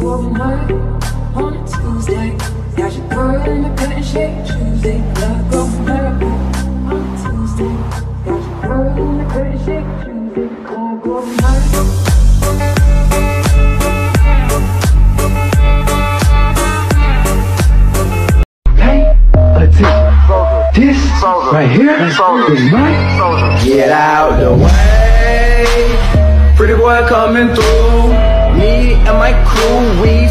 going high on a Tuesday. Got your girl in the cut and shake Tuesday. Love going high on a Tuesday. Got your girl in the cut and shake Tuesday. Love going high. This right here is mine. Get out the way. Pretty boy coming through. Me and my crew, we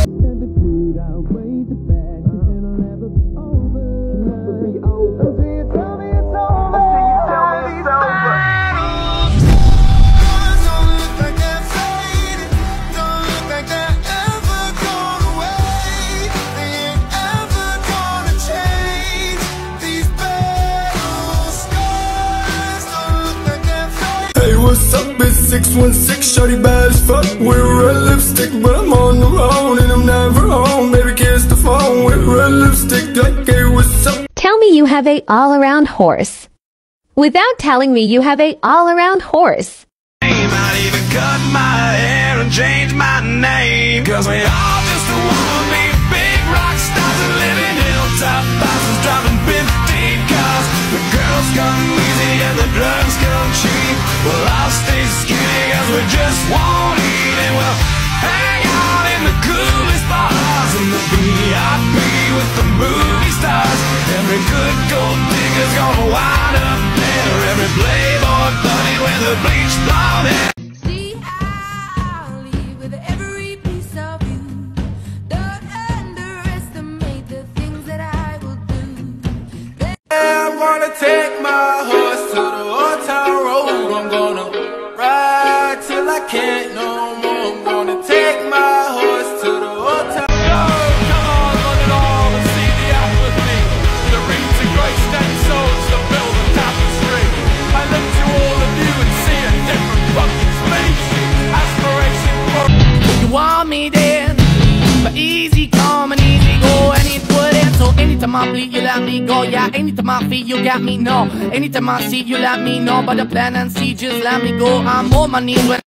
What's up, it's 616, shorty bad as fuck. We're red lipstick, but I'm on the road and I'm never home. Baby, kiss the phone with red lipstick, like, hey, what's up? Tell me you have a all-around horse. Without telling me you have a all-around horse. I might even cut my hair and change my name, 'cause we all just wanna be big rock stars and live in hilltop houses, driving 15 cars. The girls come easy and the drugs come cheap. Well, I'll stay skinny 'cause we just won't eat, and we'll hang out in the coolest bars in the VIP with the movie stars. Every good gold digger's gonna wind up there. Every playboy bunny with a bleached blonde hair. See, I'll leave with every piece of you. Don't underestimate the things that I will do. I'm gonna take my horse to the old town road. I'm gonna ride till I can't no more. I'm gonna take my horse to the old town. Yo, come on, London all and see the act with me. The rings and great stand souls that build a tapestry. I look to all of you and see a different fucking species. Aspiration for you want me then, but easy come and easy go, and it wouldn't. So anytime I bleed, you let me go. Yeah, anytime I feel, you got me. No, anytime I see, you let me know. But the plan and see, just let me go. I'm on my knees when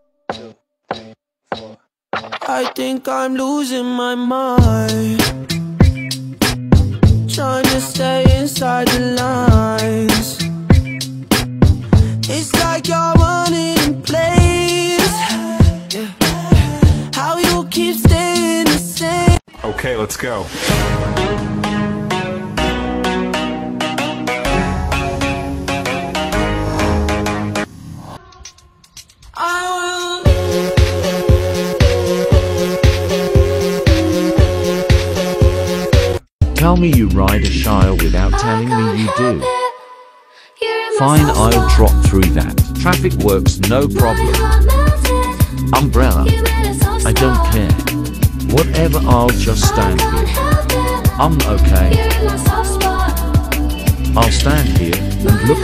I think I'm losing my mind, trying to stay inside the lines. It's like you're running in place. How you keep staying the same. okay, let's go. Tell me you ride a Shire without telling me you do. Fine, I'll drop through that. Traffic works, no problem. Umbrella, I don't care. Whatever, I'll just stand here. Okay. I'll stand here and look.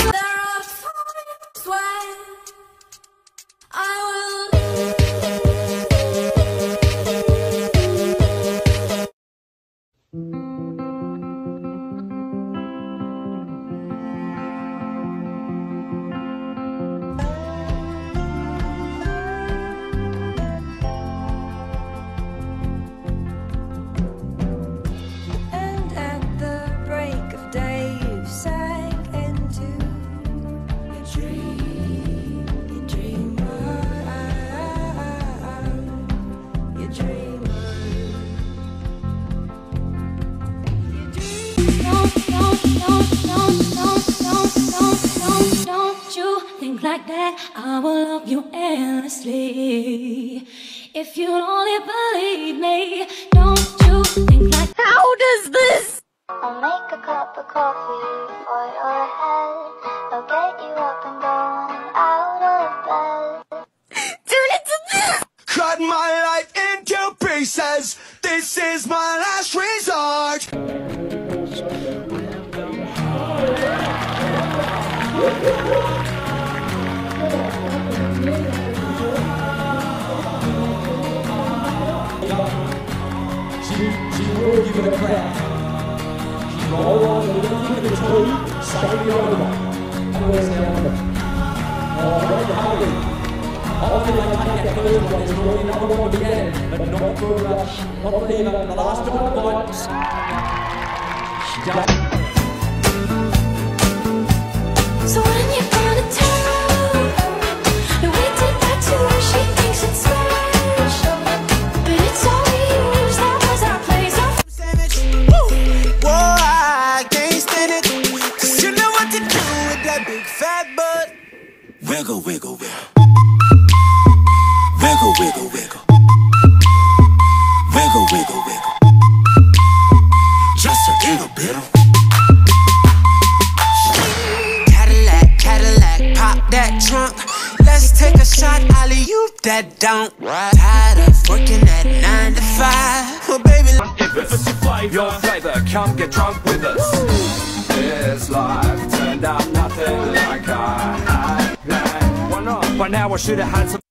Don't you think like that, I will love you endlessly. If you only believe me, don't you think like that. How does this? I'll make a cup of coffee for your head. I'll get you up and going out of bed. Turn it to this! Cut my life into pieces. This is my last resort. She will give it a crack. She roll on the left with the toe, side the other one. And where's the other one? Oh, right behind it. Hopefully they take that third one, it's really another one again, but not for Eva, the last one fight. So when you're gonna tell, no, we did that too. She thinks it's special, but it's all we use. That was our place. Whoa, I can't stand it, 'cause you know what to do with that big fat butt. Wiggle, wiggle, wiggle. Wiggle, wiggle, wiggle. Wiggle, wiggle, wiggle. Just a little bit of Cadillac, Cadillac, pop that trunk. Let's take a shot, Ollie, you that don't. Tired of working at 9 to 5. Well, baby, If it's your flavor, come get drunk with us. This life turned out nothing like I had planned. Why not? By now I should have had some